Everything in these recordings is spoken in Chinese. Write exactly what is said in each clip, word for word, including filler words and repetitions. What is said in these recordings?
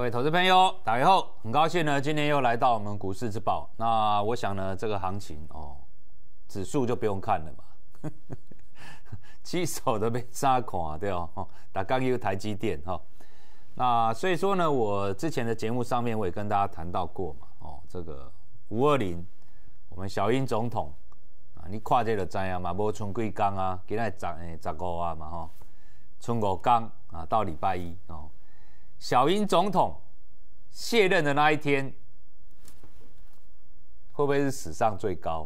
位投资朋友，大家好，很高兴呢，今天又来到我们股市之宝。那我想呢，这个行情哦，指数就不用看了嘛，七手都被杀垮对哦，打刚有台积电哈、哦。那所以说呢，我之前的节目上面我也跟大家谈到过嘛，哦，这个五二零，我们小英总统啊，你看这就知啊嘛，无剩几天啊，今仔十诶十五啊嘛吼，剩五天啊，到礼拜一哦。小英总统卸任的那一天，会不会是史上最高？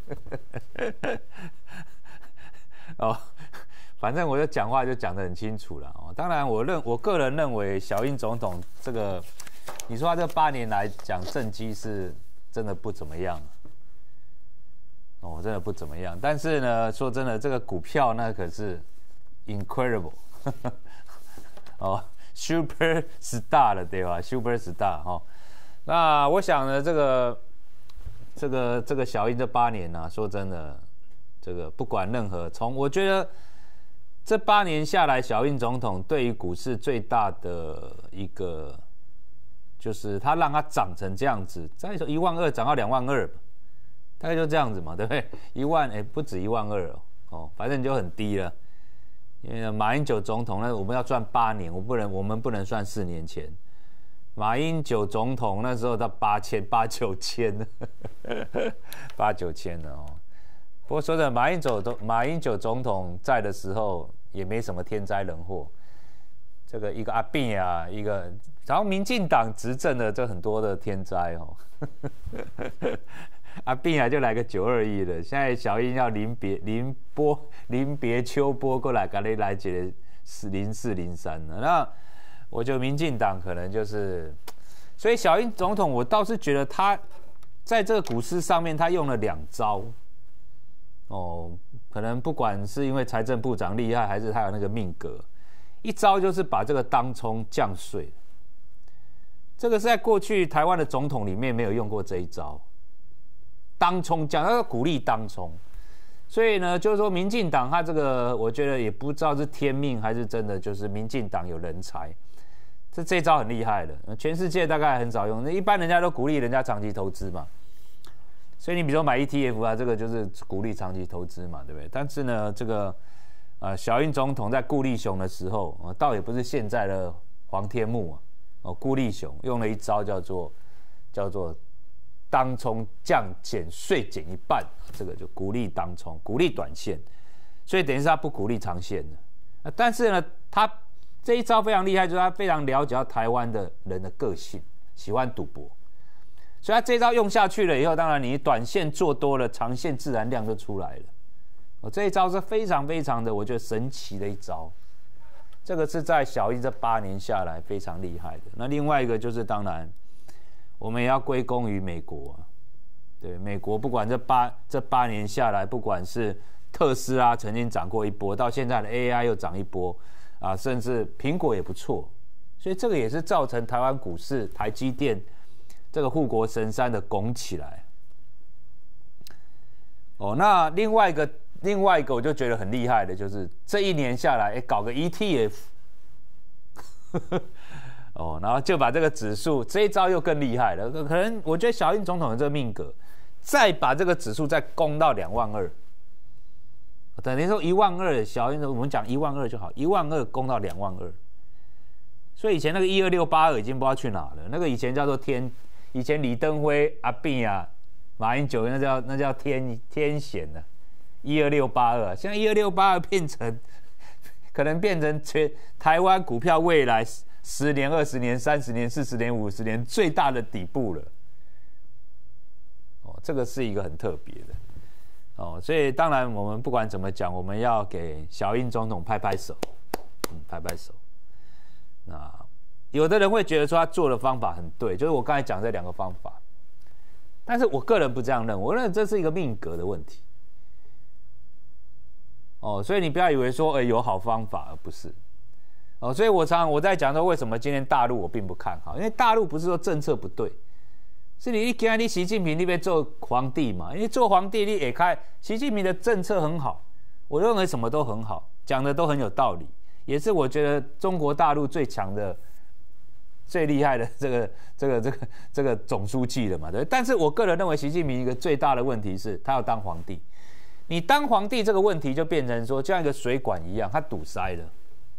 哦，反正我就讲话就讲得很清楚了哦。当然我认我个人认为，小英总统这个，你说他这八年来讲政绩是真的不怎么样哦，真的不怎么样。但是呢，说真的，这个股票那可是 incredible 哦。Super Star 了，对吧 ？Super Star 哈、哦，那我想呢，这个这个这个小英这八年呢、啊，说真的，这个不管任何从，我觉得这八年下来，小英总统对于股市最大的一个，就是他让它涨成这样子，再说一万二涨到两万二，大概就这样子嘛，对不对？一万哎，不止一万二哦，哦，反正就很低了。因为马英九总统呢，我们要算八年，我不能，我们不能算四年前。马英九总统那时候到八千、八九千，八九千了哦。不过说真的，马英九总马英九总统在的时候，也没什么天灾人祸。这个一个阿扁啊，一个，然后民进党执政的这很多的天灾哦。阿扁啊，就来个九二一了。现在小英要临别临波临别秋波过来，赶紧来几个零四零三了。那我觉得民进党可能就是，所以小英总统，我倒是觉得他在这个股市上面，他用了两招。哦，可能不管是因为财政部长厉害，还是他有那个命格，一招就是把这个当冲降税。这个是在过去台湾的总统里面没有用过这一招。当冲讲，他要鼓励当冲，所以呢，就是说，民进党他这个，我觉得也不知道是天命还是真的，就是民进党有人才，这这一招很厉害的，全世界大概很少用，一般人家都鼓励人家长期投资嘛，所以你比如说买 E T F 啊，这个就是鼓励长期投资嘛，对不对？但是呢，这个呃，小英总统在顾立雄的时候，呃、倒也不是现在的黄天牧啊，哦，顾立雄用了一招叫做叫做。当冲降减税减一半，这个就鼓励当冲，鼓励短线，所以等于是他不鼓励长线的。但是呢，他这一招非常厉害，就是他非常了解到台湾的人的个性，喜欢赌博，所以他这一招用下去了以后，当然你短线做多了，长线自然量就出来了。哦，这一招是非常非常的，我觉得神奇的一招。这个是在小英这八年下来非常厉害的。那另外一个就是当然。我们也要归功于美国、啊，对美国，不管这八这八年下来，不管是特斯拉曾经涨过一波，到现在的 A I 又涨一波，啊，甚至苹果也不错，所以这个也是造成台湾股市台积电这个护国神山的拱起来。哦，那另外一个另外一个我就觉得很厉害的，就是这一年下来，哎，搞个 E T F。哦，然后就把这个指数这一招又更厉害了，可能我觉得小英总统的这个命格，再把这个指数再攻到两万二，等于说一万二，小英我们讲一万二就好，一万二攻到两万二，所以以前那个一二六八二已经不知道去哪了，那个以前叫做天，以前李登辉、阿扁啊、马英九那叫那叫天天险的，一二六八二，现在一二六八二变成可能变成全台湾股票未来。十年、二十年、三十年、四十年、五十年最大的底部了，哦，这个是一个很特别的，哦，所以当然我们不管怎么讲，我们要给小英总统拍拍手，嗯，拍拍手。那有的人会觉得说他做的方法很对，就是我刚才讲这两个方法，但是我个人不这样认为，我认为这是一个命格的问题，哦，所以你不要以为说，哎，有好方法，而不是。哦，所以我常常我在讲说，为什么今天大陆我并不看好，因为大陆不是说政策不对，是你一看你习近平那边做皇帝嘛，因为做皇帝你也看习近平的政策很好，我认为什么都很好，讲的都很有道理，也是我觉得中国大陆最强的最厉害的这个这个这个这个总书记了嘛，对。但是我个人认为，习近平一个最大的问题是，他要当皇帝。你当皇帝这个问题就变成说，就像一个水管一样，它堵塞了。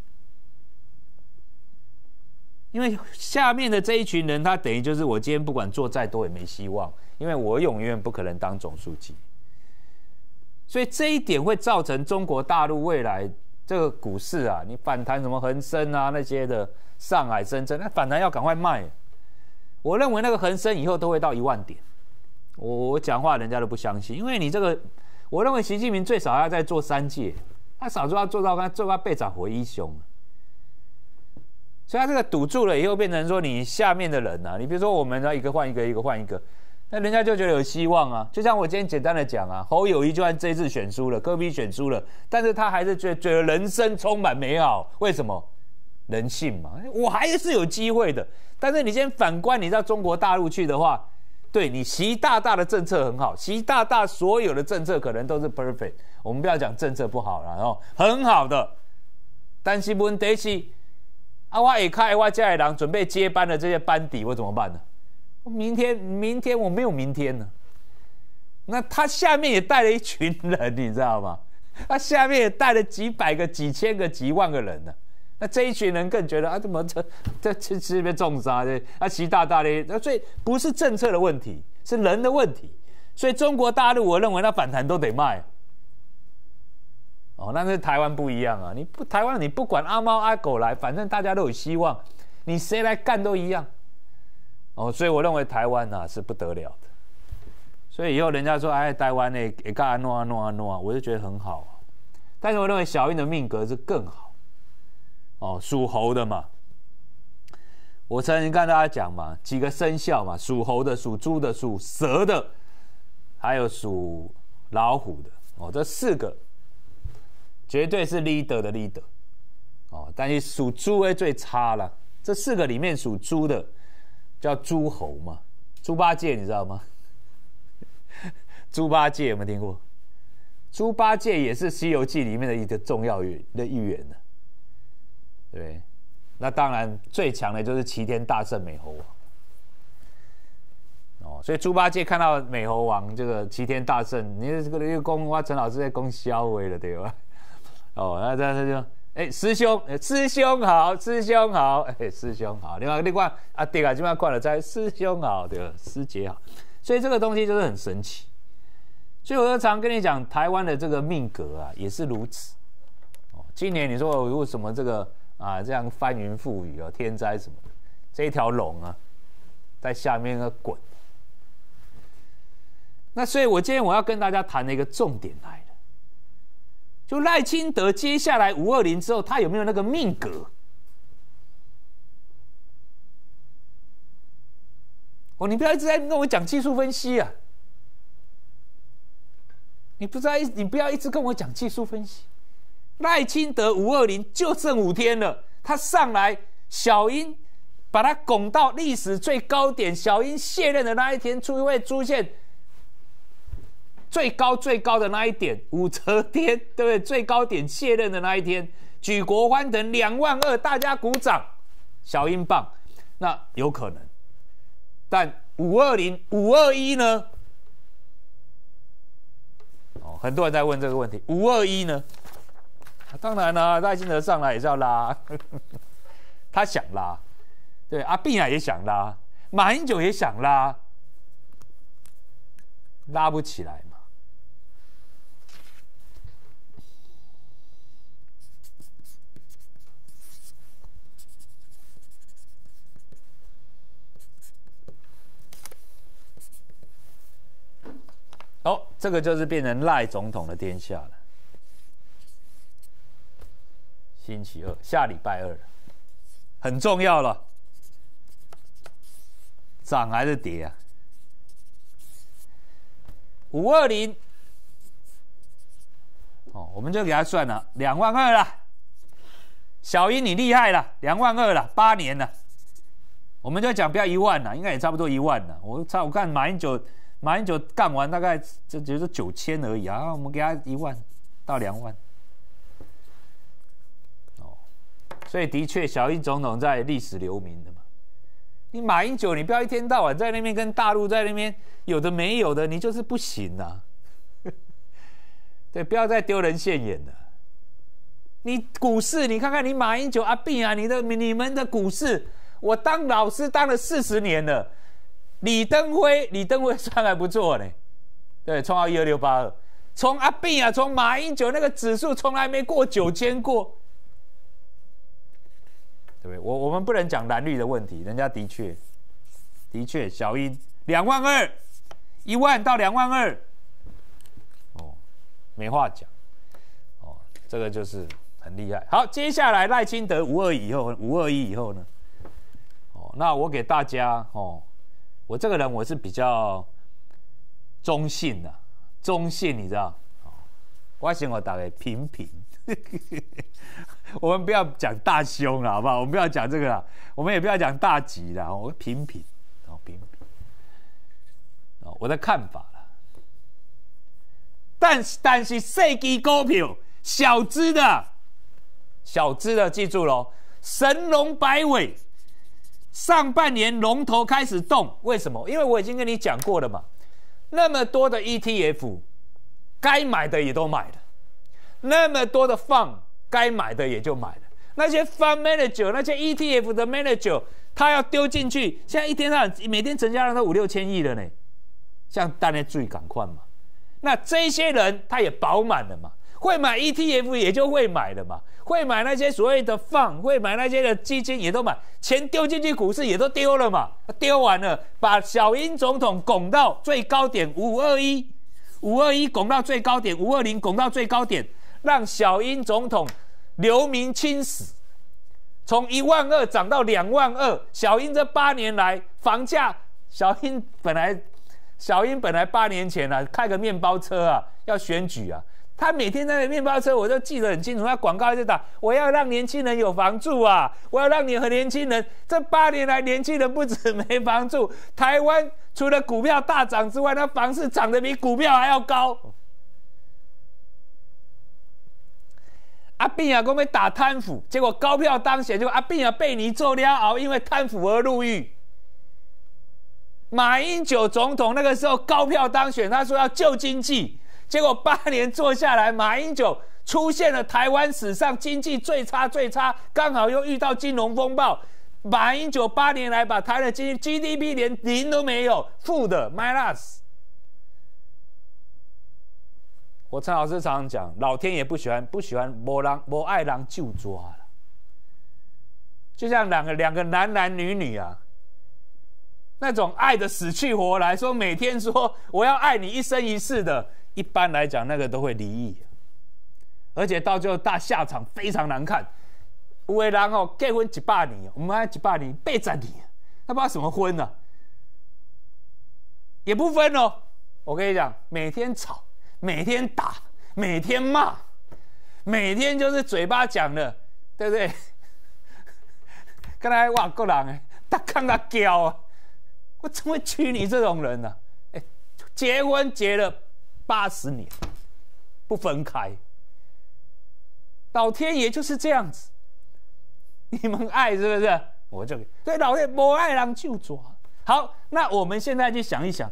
因为下面的这一群人，他等于就是我今天不管做再多也没希望，因为我永远不可能当总书记。所以这一点会造成中国大陆未来这个股市啊，你反弹什么恒生啊那些的，上海、深圳，那反弹要赶快卖。我认为那个恒生以后都会到一万点。我我讲话人家都不相信，因为你这个，我认为习近平最少要再做三届，他少说要做到做到被涨回一雄。所以他这个堵住了以后，变成说你下面的人啊，你比如说我们要一个换一个，一个换一个，那人家就觉得有希望啊。就像我今天简单的讲啊，侯友宜就算这一次选输了，柯 P 选输了，但是他还是觉得觉得人生充满美好。为什么？人性嘛，我还是有机会的。但是你先反观你到中国大陆去的话，对你习大大的政策很好，习大大所有的政策可能都是 perfect。我们不要讲政策不好了，然后很好的，但是问题是。啊，我一开我家里人准备接班的这些班底，我怎么办呢？明天，明天我没有明天呢。那他下面也带了一群人，你知道吗？他下面也带了几百个、几千个、几万个人呢。那这一群人更觉得啊，怎么这这这这边重杀的？啊，习大大的，那所以不是政策的问题，是人的问题。所以中国大陆，我认为那反弹都得卖。哦，但是台湾不一样啊！你不台湾，你不管阿猫阿狗来，反正大家都有希望，你谁来干都一样。哦，所以我认为台湾啊是不得了的。所以以后人家说哎，台湾呢也干安诺安诺安诺，我就觉得很好啊。但是我认为小英的命格是更好。哦，属猴的嘛，我曾经跟大家讲嘛，几个生肖嘛，属猴的、属猪的、属蛇的，还有属老虎的。哦，这四个。绝对是 leader 的 leader， 哦，但是属猪的最差了。这四个里面属猪的叫诸侯嘛，猪八戒你知道吗？猪八戒有没有听过？猪八戒也是《西游记》里面的一个重要的一员呢，对不对？那当然最强的就是齐天大圣美猴王。哦，所以猪八戒看到美猴王这个齐天大圣，你这个又攻我陈老师在攻肖威了，对吧？哦，那这他就哎、欸，师兄，欸、师兄好，师兄好，哎、欸，师兄好。另外，另外啊，对啊，今晚看了在师兄好，对吧？师姐好。所以这个东西就是很神奇。所以我就常跟你讲，台湾的这个命格啊，也是如此。哦，今年你说为什么这个啊这样翻云覆雨啊，天灾什么的，这一条龙啊，在下面个滚。那所以，我今天我要跟大家谈的一个重点来了。就赖清德接下来五二零之后，他有没有那个命格？哦，你不要一直在跟我讲技术分析啊！你不知道，你不要一直跟我讲技术分析。赖清德五二零就剩五天了，他上来，小英把他拱到历史最高点，小英卸任的那一天，出会出现。最高最高的那一点，武则天，对不对？最高点卸任的那一天，举国欢腾，两万二，大家鼓掌，小英棒，那有可能。但五二零、五二一呢？哦，很多人在问这个问题，五二一呢？当然啦、啊，赖清德上来也是要拉，他想拉，对，阿扁也想拉，马英九也想拉，拉不起来嘛。哦，这个就是变成赖总统的天下了。星期二，下礼拜二了，很重要了。涨还是跌啊？五二零，哦，我们就给他算了，两万二了。小英你厉害了，两万二了，八年了。我们就讲不要一万了，应该也差不多一万了。我差我看马英九。马英九干完大概就只是九千而已啊，我们给他一万到两万，哦，所以的确小英总统在历史留名的嘛。 你马英九，你不要一天到晚在那边跟大陆在那边有的没有的，你就是不行啊。对，不要再丢人现眼了。你股市，你看看你马英九阿扁啊，你的你们的股市，我当老师当了四十年了。李登辉，李登辉算还不错呢，对，冲到一二六八二。从阿扁啊，从马英九那个指数从来没过九千过，对不对？我我们不能讲蓝绿的问题，人家的确，的确，小英两万二，一万到两万二，哦，没话讲，哦，这个就是很厉害。好，接下来赖清德五二以后，五二一以后呢？哦，那我给大家哦。我这个人我是比较中性的，中性你知道？我想我大概平平，我们不要讲大凶了，好不好？我们不要讲这个了，我们也不要讲大吉了，我平平，哦平平，哦我的看法了。但是但是细支股票，小资的，小资的记住喽，神龙摆尾。上半年龙头开始动，为什么？因为我已经跟你讲过了嘛，那么多的 E T F， 该买的也都买了，那么多的 fund， 该买的也就买了。那些 fund manager， 那些 E T F 的 manager， 他要丢进去，现在一天到晚每天成交量都五六千亿了呢，像大家注意赶快嘛。那这些人他也饱满了嘛，会买 E T F 也就会买了嘛。会买那些所谓的放，会买那些的基金也都买，钱丢进去股市也都丢了嘛，丢完了，把小英总统拱到最高点五二一，五二一拱到最高点，五二零拱到最高点，让小英总统留名青史，从一万二涨到两万二。小英这八年来房价，小英本来小英本来八年前啊开个面包车啊要选举啊。他每天在那面包车，我就记得很清楚。他广告一直打，我要让年轻人有房住啊！我要让你和年轻人，这八年来年轻人不止没房住，台湾除了股票大涨之外，那房市涨得比股票还要高。阿扁啊，讲要打贪腐，结果高票当选，结果阿扁啊被你做了熬，因为贪腐而入狱。马英九总统那个时候高票当选，他说要救经济。结果八年做下来，马英九出现了台湾史上经济最差最差，刚好又遇到金融风暴。马英九八年来把台湾的经济 G D P 连零都没有，负的 minus。我陈老师常常讲，老天爷不喜欢不喜欢没人没爱人就抓了，就像两个两个男男女女啊。那种爱的死去活来，说每天说我要爱你一生一世的，一般来讲那个都会离异，而且到最后大下场非常难看。有的人哦结婚一百年，我们还一百年八十年，他不知道什么婚呢、啊，也不分哦。我跟你讲，每天吵，每天打，每天骂，每天就是嘴巴讲的，对不对？刚才外国人哎，他看他骄啊。我怎么会娶你这种人呢、啊？哎，结婚结了八十年，不分开，老天爷就是这样子。你们爱是不是？我就对老天没爱人就抓。好，那我们现在去想一想，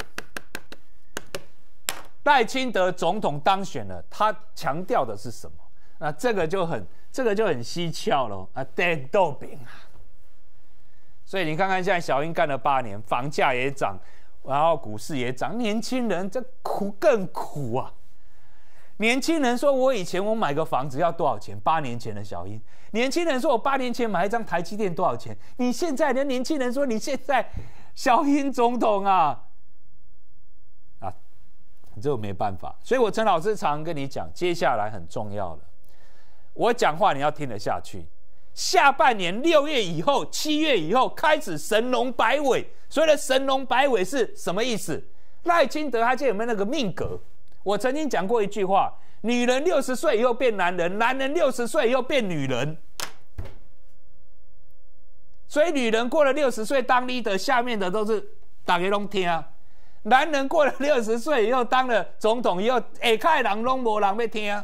赖清德总统当选了，他强调的是什么？那这个就很这个就很蹊跷了啊，电豆饼啊。所以你看看，现在小英干了八年，房价也涨，然后股市也涨，年轻人这苦更苦啊！年轻人说：“我以前我买个房子要多少钱？”八年前的小英，年轻人说：“我八年前买一张台积电多少钱？”你现在的年轻人说：“你现在小英总统啊，啊，这我没办法。”所以我陈老师常跟你讲，接下来很重要了，我讲话你要听得下去。下半年六月以后、七月以后开始神龙摆尾，所谓的神龙摆尾是什么意思？赖清德他现在有没有那个命格？我曾经讲过一句话：女人六十岁以后变男人，男人六十岁以后变女人。所以女人过了六十岁当 leader， 下面的都是大家都听；男人过了六十岁以后当了总统以后，下开人拢无人要听。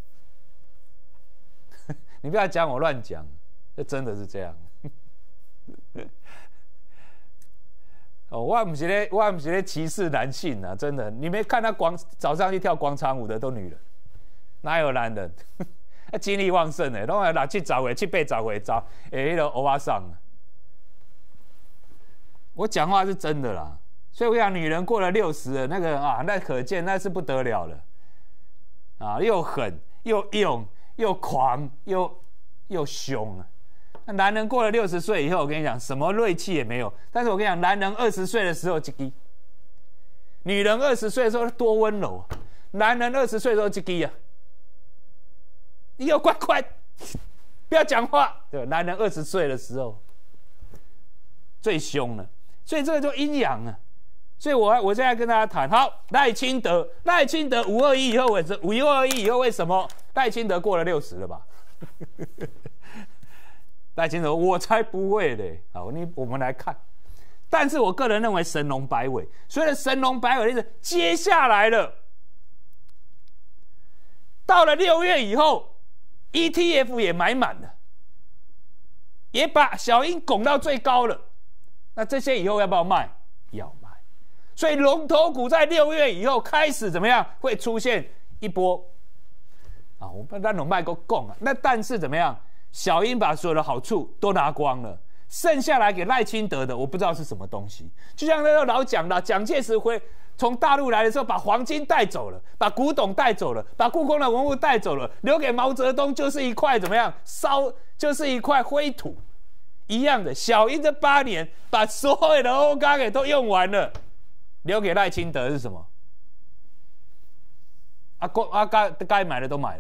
你不要讲我乱讲，这真的是这样。 哦，我不是咧，我不是咧歧视男性啊，真的，你没看他广早上去跳广场舞的都女人，哪有男人？精力旺盛的，拢来六七十岁、七八十岁走，诶，迄个欧巴桑。我讲话是真的啦，所以我讲，女人过了六十了，那个啊，那可见那是不得了了，啊，又狠又勇又狂又又凶啊。那男人过了六十岁以后，我跟你讲，什么锐气也没有。但是我跟你讲，男人二十岁的时候一支，女人二十岁的时候多温柔啊。男人二十岁的时候一支啊，你给我乖乖，不要讲话。对，男人二十岁的时候最凶了，所以这个就阴阳啊。所以我我现在跟大家谈，好，赖清德，赖清德五二一以后为什五二一以后为什么赖清德过了六十了吧？赖清德，我才不会嘞！好，你我们来看，但是我个人认为神龙摆尾，所以神龙摆尾的意思，接下来了，到了六月以后 ，E T F 也买满了，也把小鹰拱到最高了。那这些以后要不要卖？要卖。所以龙头股在六月以后开始怎么样？会出现一波啊！我们那龙卖够供啊，那但是怎么样？小英把所有的好处都拿光了，剩下来给赖清德的，我不知道是什么东西。就像那个老蒋的，蒋介石回从大陆来的时候，把黄金带走了，把古董带走了，把故宫的文物带走了，留给毛泽东就是一块怎么样烧，就是一块灰土一样的。小英这八年把所有的欧钢给都用完了，留给赖清德是什么？啊，啊该该买的都买了。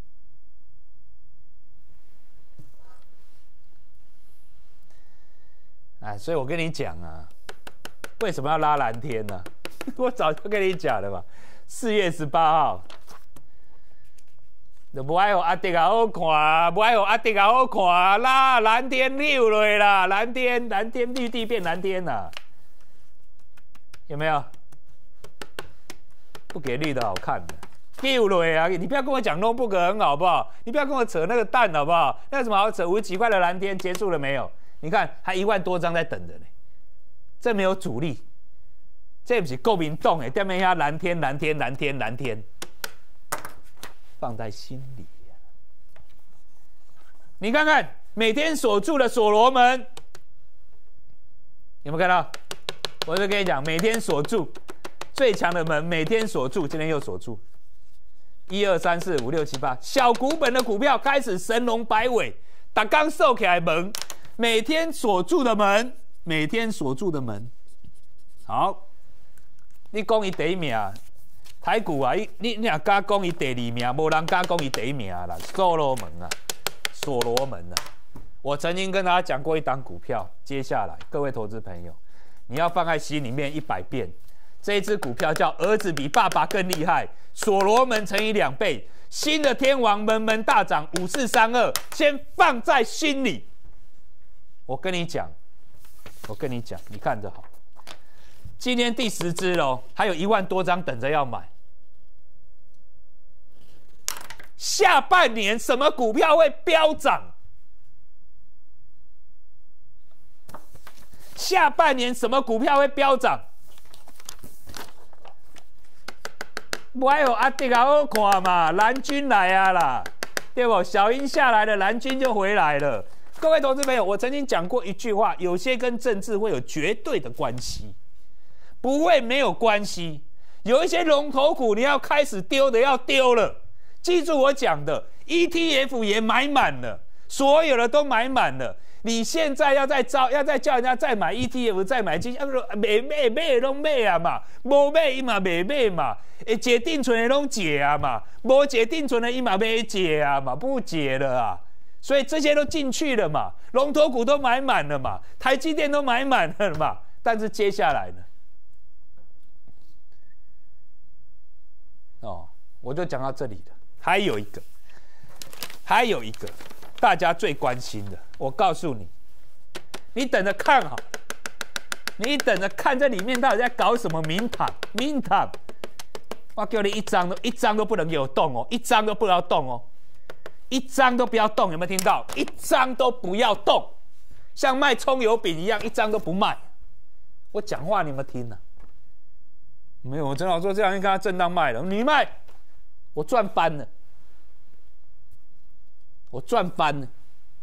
哎，所以我跟你讲啊，为什么要拉蓝天呢、啊？我早就跟你讲了嘛，四月十八号，就不爱有阿迪啊好看，不爱有阿迪啊好看啦，蓝天溜落啦，蓝天蓝天绿地变蓝天啦，有没有？不给绿的好看的，溜落啊！你不要跟我讲 notebook 很好不好？你不要跟我扯那个蛋好不好？那有什么好扯？五十几块的蓝天结束了没有？你看，还一万多张在等着呢，这没有主力，这不是国民党哎，对面下蓝天蓝天蓝天蓝天，放在心里呀、啊。你看看每天锁住的所罗门，有没有看到？我就跟你讲，每天锁住最强的门，每天锁住，今天又锁住，一二三四五六七八，小股本的股票开始神龙摆尾，打刚收起来门。每天锁住的门，每天锁住的门。好，你讲伊第一名，台股啊，你你若敢讲伊第二名，无人敢讲伊第一名啦。所罗门啊，所罗门啊，我曾经跟大家讲过一档股票，接下来各位投资朋友，你要放在心里面一百遍。这一支股票叫儿子比爸爸更厉害，所罗门乘以两倍，新的天王门门大涨，五四三二，先放在心里。我跟你讲，我跟你讲，你看着好。今天第十支喽，还有一万多张等着要买。下半年什么股票会飙涨？下半年什么股票会飙涨？不还有阿迪啊好看嘛，蓝军来啊啦，对不？小英下来了，蓝军就回来了。各位投资朋友，我曾经讲过一句话，有些跟政治会有绝对的关系，不会没有关系。有一些龙头股你要开始丢的要丢了，记住我讲的 ，E T F 也买满了，所有的都买满了。你现在要再招，要再叫人家再买 E T F， 再买基金，说买买买都买啊嘛，无买伊嘛买买嘛，诶解定存的拢解啊嘛，无解定存的伊嘛没解啊嘛，不解了啊。所以这些都进去了嘛，龙头股都买满了嘛，台积电都买满了嘛。但是接下来呢？哦，我就讲到这里了。还有一个，还有一个，大家最关心的，我告诉你，你等着看好了，你等着看这里面到底在搞什么名堂？名堂，我叫你一张都一张都不能给我动哦，一张都不要动哦。一张都不要动，有没有听到？一张都不要动，像卖葱油饼一样，一张都不卖。 我讲话你们听啊？没有，我陈老说这两天跟他震荡卖了，你卖，我赚翻了，我赚翻了。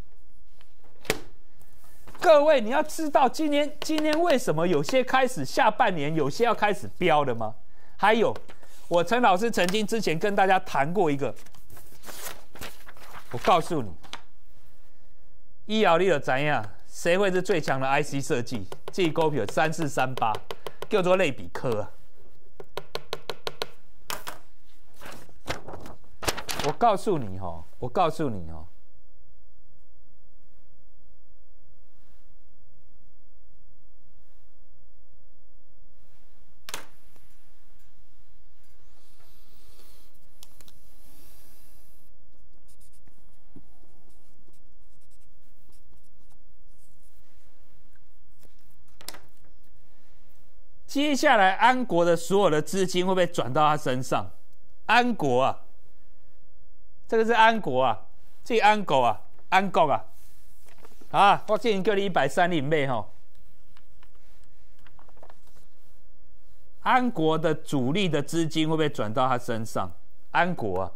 各位，你要知道今年今年为什么有些开始下半年，有些要开始飙的吗？还有，我陈老师曾经之前跟大家谈过一个，我告诉你，医疗你就知道谁会是最强的 I C 设计？这股票三四三八，叫做类比科啊。我告诉你哦，我告诉你哦。接下来安国的所有的资金会不会转到他身上？安国啊，这个是安国啊，这个安国啊，安国啊，啊，我建议叫你一百三零倍哈。安国的主力的资金会不会转到他身上？安国啊。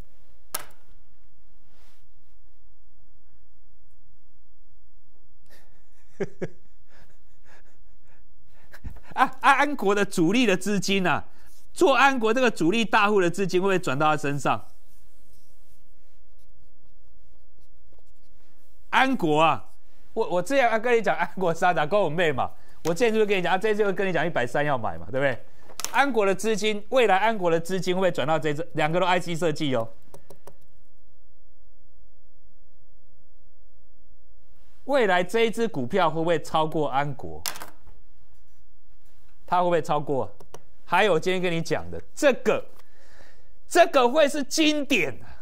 啊啊！安国的主力的资金啊，做安国这个主力大户的资金会不会转到他身上？安国啊，我我之前跟你讲安国沙达跟我妹嘛，我之前就跟你讲，啊，这次就跟你讲一百三要买嘛，对不对？安国的资金，未来安国的资金会不会转到这支？两个都 I C 设计哦。未来这一支股票会不会超过安国？它会不会超过？还有今天跟你讲的这个，这个会是经典的。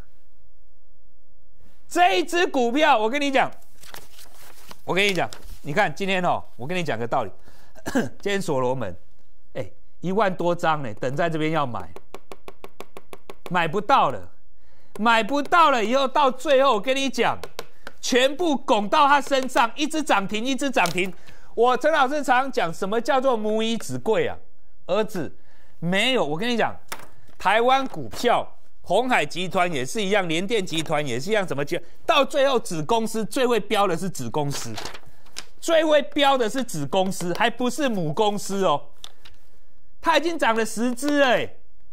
这一支股票，我跟你讲，我跟你讲，你看今天哦，我跟你讲个道理，今天所罗门，哎、欸，一万多张呢，等在这边要买，买不到了，买不到了，以后到最后我跟你讲，全部拱到他身上，一只涨停，一只涨停。我陈老师常常讲，什么叫做母以子贵啊？儿子没有，我跟你讲，台湾股票，鸿海集团也是一样，联电集团也是一样，怎么讲？到最后子公司最会标的是子公司，最会标的是子公司，还不是母公司哦。它已经涨了十只哎，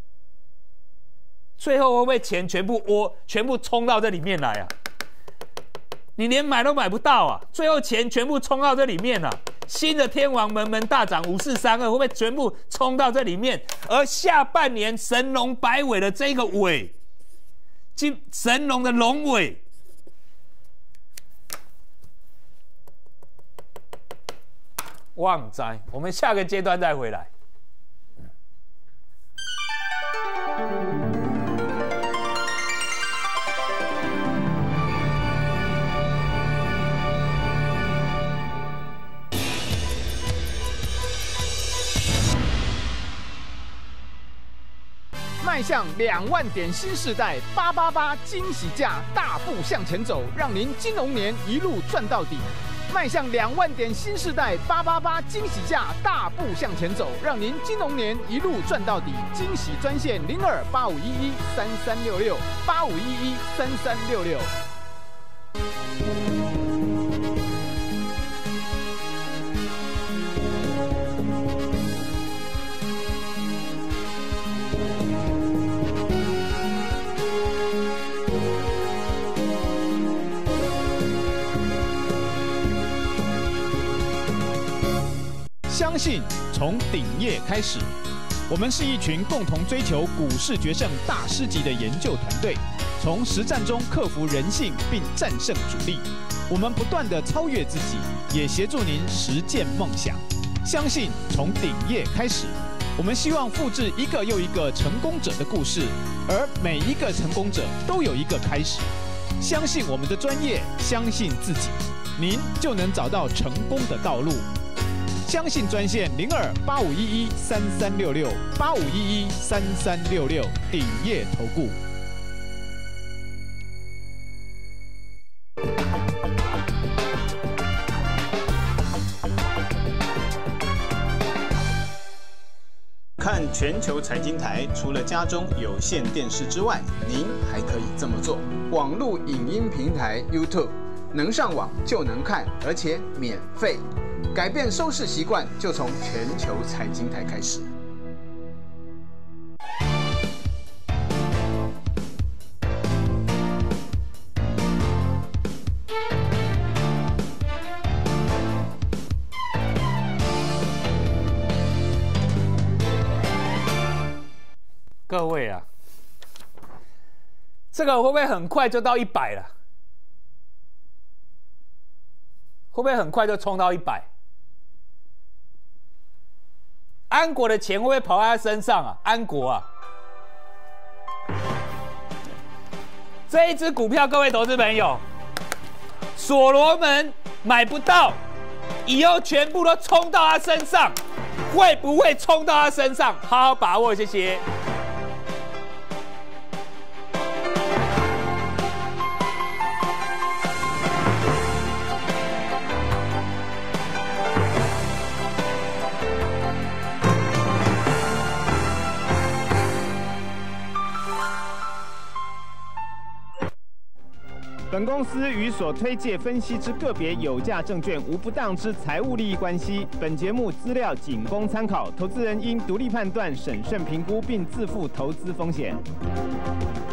最后会不会钱全部窝，全部冲到这里面来啊？你连买都买不到啊！最后钱全部冲到这里面了、啊。新的天王门门大涨五四三二，会不会全部冲到这里面？而下半年神龙摆尾的这个尾，金神龙的龙尾，旺哉！我们下个阶段再回来。 迈向两万点新世代，八八八惊喜价，大步向前走，让您金龙年一路赚到底。迈向两万点新世代，八八八惊喜价，大步向前走，让您金龙年一路赚到底。惊喜专线零二八五一一三三六六八五一一三三六六。相信从顶业开始，我们是一群共同追求股市决胜大师级的研究团队，从实战中克服人性并战胜主力。我们不断地超越自己，也协助您实践梦想。相信从顶业开始，我们希望复制一个又一个成功者的故事，而每一个成功者都有一个开始。相信我们的专业，相信自己，您就能找到成功的道路。相信专线零二八五一一三三六六八五一一三三六六鼎业投顾。 全球财经台除了家中有线电视之外，您还可以这么做：网络影音平台 YouTube， 能上网就能看，而且免费。改变收视习惯，就从全球财经台开始。 各位啊，这个会不会很快就到一百了？会不会很快就冲到一百？安国的钱会不会跑在他身上啊？安国啊，这一只股票，各位投资朋友，所罗门买不到，以后全部都冲到他身上，会不会冲到他身上？好好把握，谢谢。 本公司与所推介分析之个别有价证券无不当之财务利益关系。本节目资料仅供参考，投资人应独立判断、审慎评估，并自负投资风险。